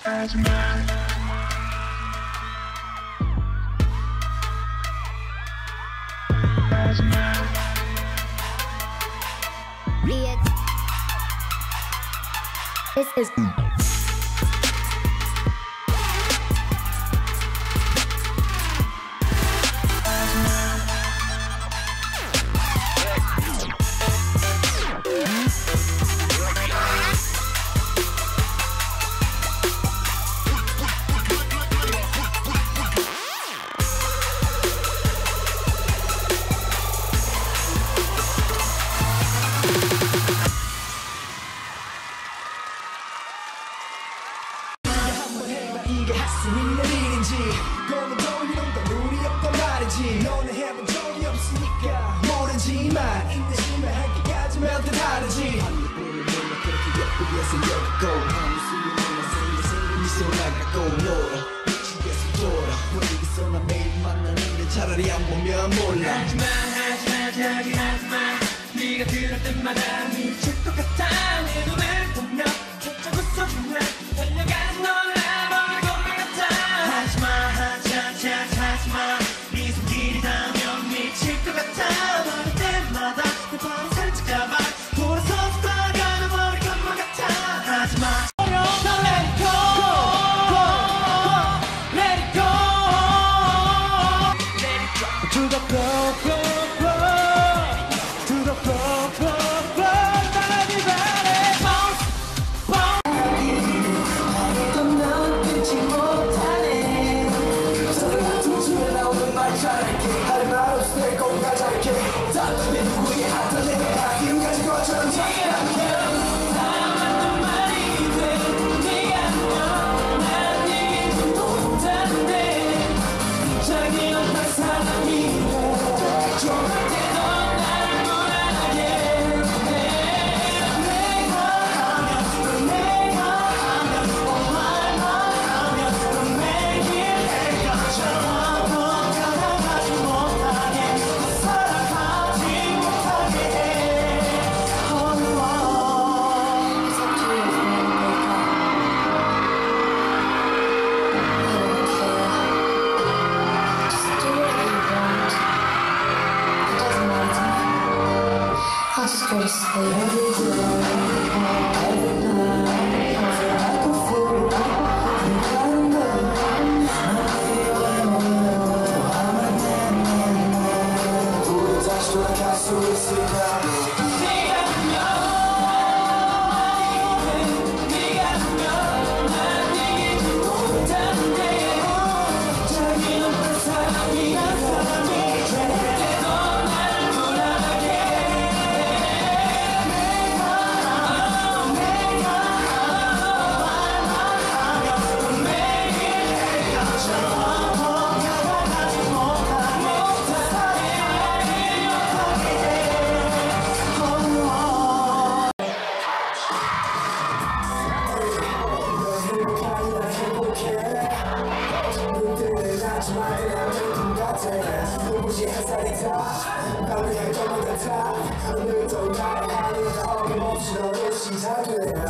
This is 이게 할 수 있는 일인지 너무 돌리는 건 눈이 없단 말이지 너는 해본 적이 없으니까 모르지만 인내심을 하기까지면 더 다르지 반대편을 몰라 그렇게 예쁘게 생겼고 아무 수는 몰라 생긴 미소 나가고 놀아 미치겠어 돌아 왜 여기서 나 매일 만나는데 차라리 안 보면 몰라 하지마 네가 들을 때마다 미칠 것 같아 내 눈을 보며 살짝 웃어주면 달려가는 널 하지마 네 손길이 닿으면 미칠 것 같아 말할 때마다 내 발을 살짝 잡아 돌아서 떠나가는 머리 것만 같아 하지마 Let it go Let it go Let it go To the floor floor floor To the floor floor floor 바람이 바래 Bounce Bounce 어떤 넌 끊지 못하네 조심해 나오는 말 잘할게 할 말 없을 때 꼭 가자할게 내 누구의 핫한 내가 지금까지 것처럼 착각해 사랑만도 말이 돼 네가 아니면 난 네게 좀 못하는데 자기 엄마 사람이 돼 좋을 때도 나를 무난하게 내가 하면 말만 하면 매일 해가처럼 사랑하지 못하게 사랑하지 못하게 해 I'll just go to sleep. Every night, I can feel 우리 다시 돌아갈 수 있을까 네가 아니면 난 네게 좀 못하는데 자기 없는 사람이 될 때도 나를 무난하게 내가 하면 매일 해가처럼 다가가지 못하게 눈부신 햇살이 다 나를 할 것만 같아 오늘도 나의 하루가 어김없이 너로 시작돼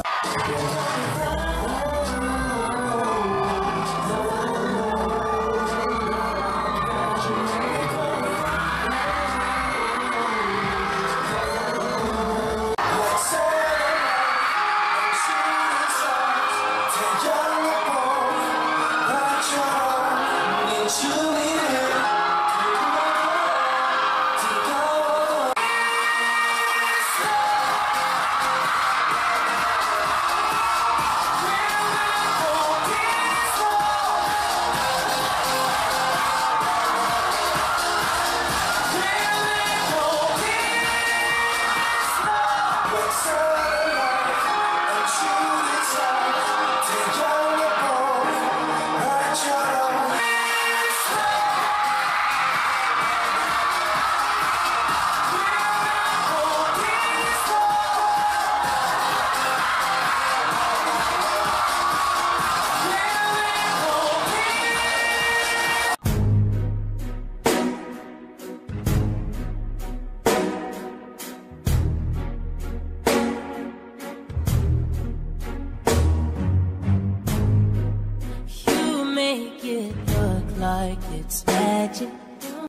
like it's magic.